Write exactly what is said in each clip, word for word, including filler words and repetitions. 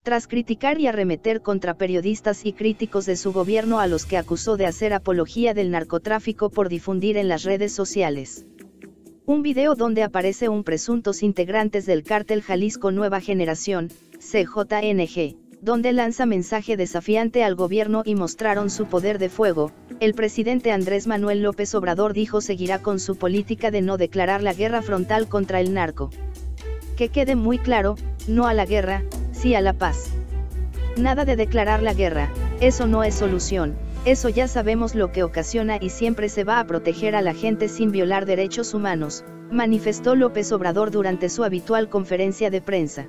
tras criticar y arremeter contra periodistas y críticos de su gobierno a los que acusó de hacer apología del narcotráfico por difundir en las redes sociales. Un video donde aparece un presuntos integrantes del cártel Jalisco Nueva Generación, C J N G, donde lanza mensaje desafiante al gobierno y mostraron su poder de fuego. El presidente Andrés Manuel López Obrador dijo seguirá con su política de no declarar la guerra frontal contra el narco. Que quede muy claro, no a la guerra, sí a la paz. Nada de declarar la guerra, eso no es solución, eso ya sabemos lo que ocasiona y siempre se va a proteger a la gente sin violar derechos humanos, manifestó López Obrador durante su habitual conferencia de prensa.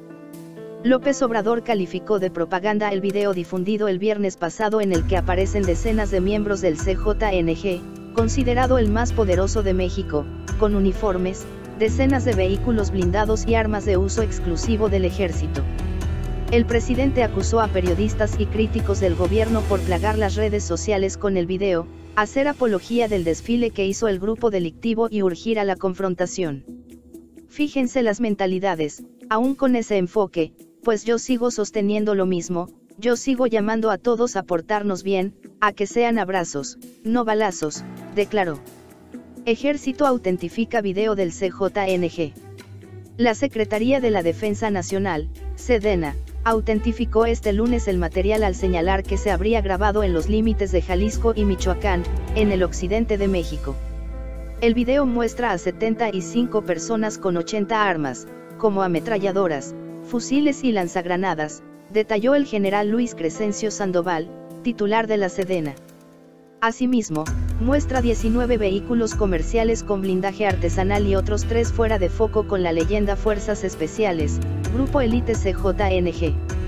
López Obrador calificó de propaganda el video difundido el viernes pasado en el que aparecen decenas de miembros del C J N G, considerado el más poderoso de México, con uniformes, decenas de vehículos blindados y armas de uso exclusivo del ejército. El presidente acusó a periodistas y críticos del gobierno por plagar las redes sociales con el video, hacer apología del desfile que hizo el grupo delictivo y urgir a la confrontación. Fíjense las mentalidades, aún con ese enfoque, pues yo sigo sosteniendo lo mismo, yo sigo llamando a todos a portarnos bien, a que sean abrazos, no balazos, declaró. Ejército autentifica video del C J N G. La Secretaría de la Defensa Nacional, Sedena, autentificó este lunes el material al señalar que se habría grabado en los límites de Jalisco y Michoacán, en el occidente de México. El video muestra a setenta y cinco personas con ochenta armas, como ametralladoras, fusiles y lanzagranadas, detalló el general Luis Crescencio Sandoval, titular de la Sedena. Asimismo, muestra diecinueve vehículos comerciales con blindaje artesanal y otros tres fuera de foco con la leyenda Fuerzas Especiales, Grupo Elite C J N G.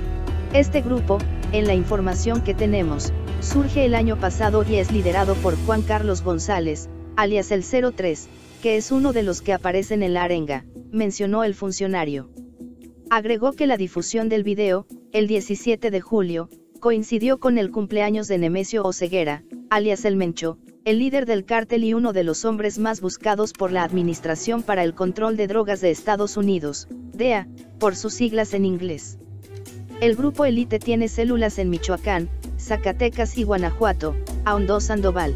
Este grupo, en la información que tenemos, surge el año pasado y es liderado por Juan Carlos González, alias el cero tres, que es uno de los que aparecen en la arenga, mencionó el funcionario. Agregó que la difusión del video, el diecisiete de julio, coincidió con el cumpleaños de Nemesio Oseguera, alias El Mencho, el líder del cártel y uno de los hombres más buscados por la Administración para el Control de Drogas de Estados Unidos, D E A, por sus siglas en inglés. El grupo Elite tiene células en Michoacán, Zacatecas y Guanajuato, ahondó Sandoval.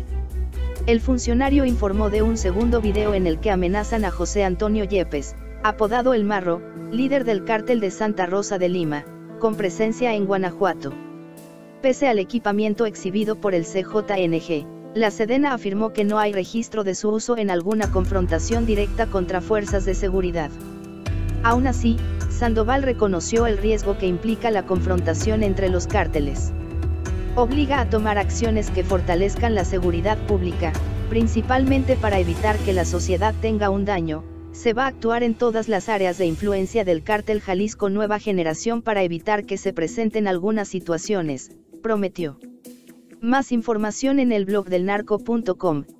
El funcionario informó de un segundo video en el que amenazan a José Antonio Yepes, apodado El Marro, líder del cártel de Santa Rosa de Lima, con presencia en Guanajuato. Pese al equipamiento exhibido por el C J N G, la Sedena afirmó que no hay registro de su uso en alguna confrontación directa contra fuerzas de seguridad. Aún así, Sandoval reconoció el riesgo que implica la confrontación entre los cárteles. Obliga a tomar acciones que fortalezcan la seguridad pública, principalmente para evitar que la sociedad tenga un daño. Se va a actuar en todas las áreas de influencia del cártel Jalisco Nueva Generación para evitar que se presenten algunas situaciones, prometió. Más información en el blog del narco punto com.